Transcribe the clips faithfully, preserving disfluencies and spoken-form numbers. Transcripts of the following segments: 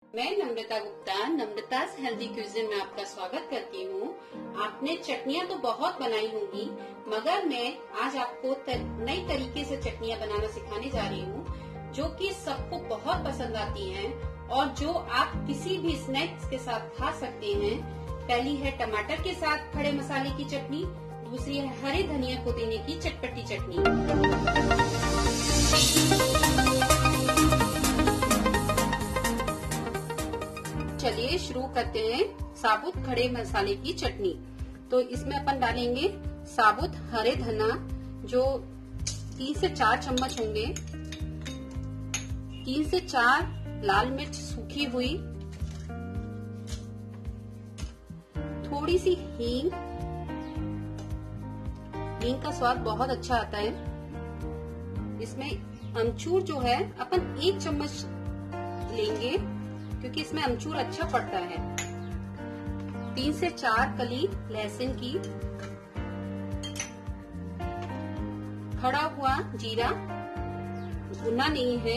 मैं Namrata Gupta Namrata's healthy cuisine में आपका स्वागत करती हूँ। आपने चटनियाँ तो बहुत बनाई होंगी, मगर मैं आज आपको तर, नई तरीके से चटनियाँ बनाना सिखाने जा रही हूँ, जो कि सबको बहुत पसंद आती हैं और जो आप किसी भी स्नैक्स के साथ खा सकते हैं। पहली है टमाटर के साथ खड़े मसाले की चटनी, दूसरी है हरे धनिया पुदीने की चटपटी चटनी। चलिए शुरू करते हैं साबुत खड़े मसाले की चटनी। तो इसमें अपन डालेंगे साबुत हरे धना, जो तीन से चार चम्मच होंगे, तीन से चार लाल मिर्च सूखी हुई, थोड़ी सी हींग, हींग का स्वाद बहुत अच्छा आता है। इसमें अमचूर जो है अपन एक चम्मच लेंगे, क्योंकि इसमें अमचूर अच्छा पड़ता है। तीन से चार कली लहसुन की, खड़ा हुआ जीरा, भुना नहीं है।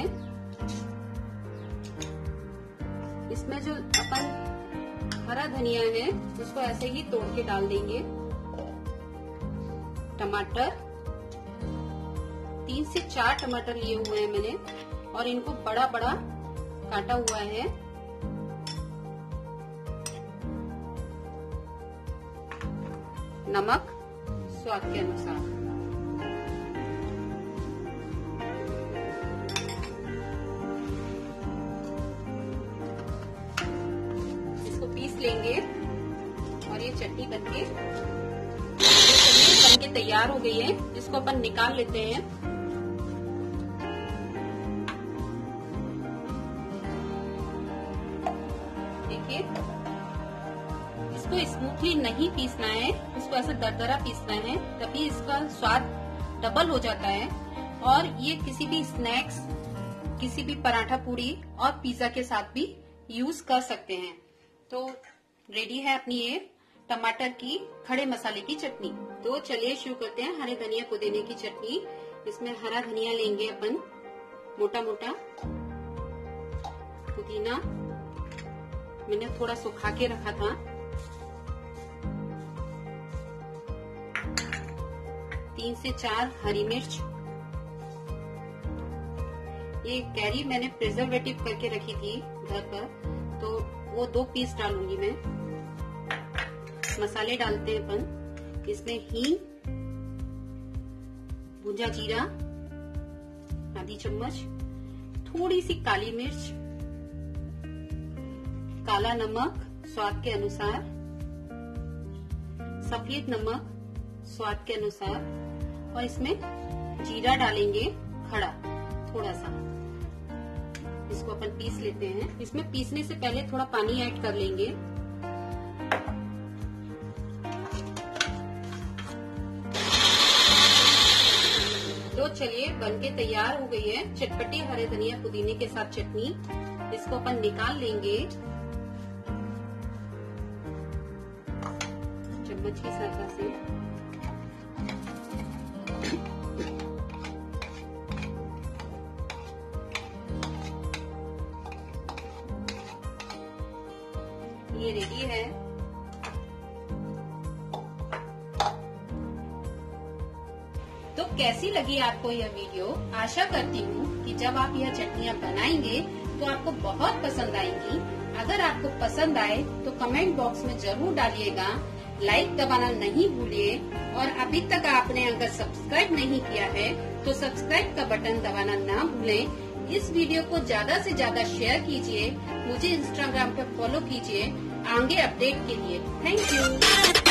इसमें जो अपन हरा धनिया है उसको ऐसे ही तोड़ के डाल देंगे। टमाटर, तीन से चार टमाटर लिए हुए हैं मैंने और इनको बड़ा बड़ा काटा हुआ है। नमक स्वाद के अनुसार, इसको पीस लेंगे और ये चटनी बनके बनके तैयार हो गई है। इसको अपन निकाल लेते हैं। देखिए, इसको स्मूथली नहीं पीसना है, इसको ऐसा दरदरा पीसना है, तभी इसका स्वाद डबल हो जाता है। और ये किसी भी स्नैक्स, किसी भी पराठा पूरी और पिज्जा के साथ भी यूज कर सकते हैं। तो रेडी है अपनी ये टमाटर की खड़े मसाले की चटनी। तो चलिए शुरू करते हैं हरे धनिया पुदीने की चटनी। इसमें हरा धनिया लेंगे अपन, मोटा मोटा। पुदीना मैंने थोड़ा सुखा के रखा था। तीन से चार हरी मिर्च। ये कैरी मैंने प्रिजर्वेटिव करके रखी थी घर पर, तो वो दो पीस डालूंगी मैं। मसाले डालते हैं अपन। इसमें हींग, भुजा जीरा आधी चम्मच, थोड़ी सी काली मिर्च, काला नमक स्वाद के अनुसार, सफेद नमक स्वाद के अनुसार, और इसमें जीरा डालेंगे खड़ा थोड़ा सा। इसको अपन पीस लेते हैं। इसमें पीसने से पहले थोड़ा पानी ऐड कर लेंगे। तो चलिए बनके तैयार हो गई है चटपटी हरे धनिया पुदीने के साथ चटनी। इसको अपन निकाल लेंगे चम्मच की सहायता से। ये रेडी है। तो कैसी लगी आपको यह वीडियो? आशा करती हूँ कि जब आप यह चटनियाँ बनाएंगे तो आपको बहुत पसंद आएंगी। अगर आपको पसंद आए तो कमेंट बॉक्स में जरूर डालिएगा। लाइक दबाना नहीं भूलिए, और अभी तक आपने अगर सब्सक्राइब नहीं किया है तो सब्सक्राइब का बटन दबाना ना भूलें। इस वीडियो को ज्यादा से ज्यादा शेयर कीजिए। मुझे इंस्टाग्राम पर फॉलो कीजिए आगे अपडेट के लिए। Thank you.